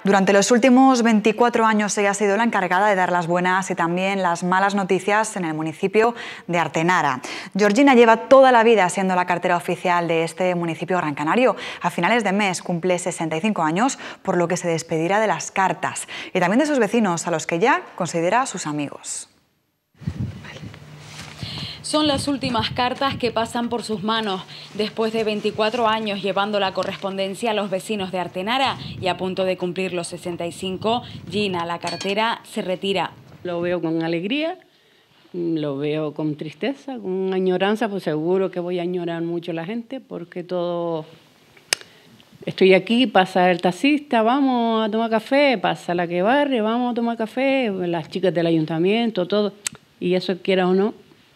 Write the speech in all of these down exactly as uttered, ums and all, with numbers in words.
Durante los últimos veinticuatro años ella ha sido la encargada de dar las buenas y también las malas noticias en el municipio de Artenara. Georgina lleva toda la vida siendo la cartera oficial de este municipio gran canario. A finales de mes cumple sesenta y cinco años, por lo que se despedirá de las cartas y también de sus vecinos, a los que ya considera sus amigos. Son las últimas cartas que pasan por sus manos. Después de veinticuatro años llevando la correspondencia a los vecinos de Artenara y a punto de cumplir los sesenta y cinco, Gina, la cartera, se retira. Lo veo con alegría, lo veo con tristeza, con añoranza, pues seguro que voy a añorar mucho a la gente porque todo... Estoy aquí, pasa el taxista, vamos a tomar café, pasa la que barre, vamos a tomar café, las chicas del ayuntamiento, todo. Y eso, quiera o no,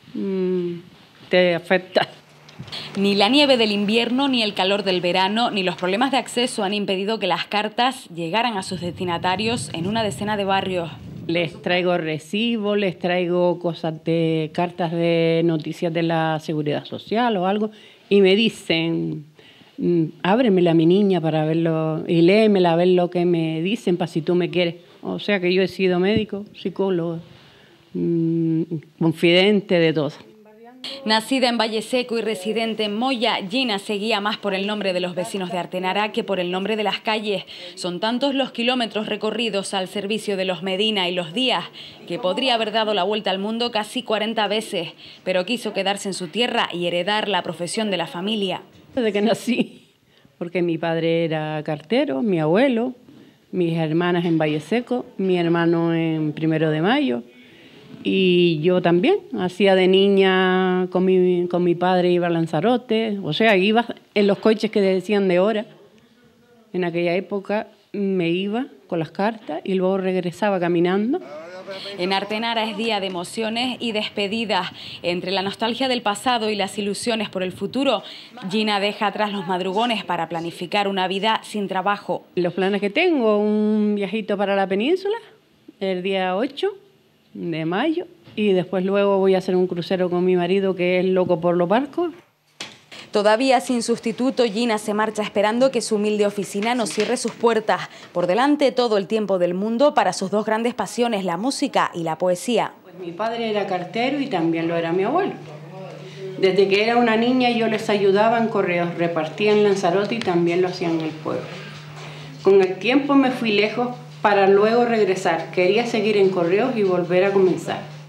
te afecta. Ni la nieve del invierno, ni el calor del verano, ni los problemas de acceso han impedido que las cartas llegaran a sus destinatarios en una decena de barrios. Les traigo recibos, les traigo cosas de cartas de noticias de la Seguridad Social o algo, y me dicen, ábremela, mi niña, para verlo, y léemela a ver lo que me dicen, para si tú me quieres. O sea que yo he sido médico, psicólogo, confidente de todo. Nacida en Valle Seco y residente en Moya, Gina se guía más por el nombre de los vecinos de Artenara que por el nombre de las calles. Son tantos los kilómetros recorridos al servicio de los Medina y los Díaz que podría haber dado la vuelta al mundo casi cuarenta veces, pero quiso quedarse en su tierra y heredar la profesión de la familia. Desde que nací, porque mi padre era cartero, mi abuelo, mis hermanas en Valle Seco, mi hermano en Primero de Mayo. Y yo también, hacía de niña con mi, con mi padre, iba a Lanzarote, o sea, iba en los coches que decían de hora. En aquella época me iba con las cartas y luego regresaba caminando. En Artenara es día de emociones y despedidas. Entre la nostalgia del pasado y las ilusiones por el futuro, Gina deja atrás los madrugones para planificar una vida sin trabajo. Los planes que tengo, un viajito para la península, el día ocho de mayo, y después luego voy a hacer un crucero con mi marido, que es loco por los barcos. Todavía sin sustituto, Gina se marcha esperando que su humilde oficina no cierre sus puertas. Por delante todo el tiempo del mundo para sus dos grandes pasiones, la música y la poesía. Pues mi padre era cartero y también lo era mi abuelo. Desde que era una niña yo les ayudaba en correos, repartía en Lanzarote y también lo hacían en el pueblo. Con el tiempo me fui lejos para luego regresar. Quería seguir en correos y volver a comenzar.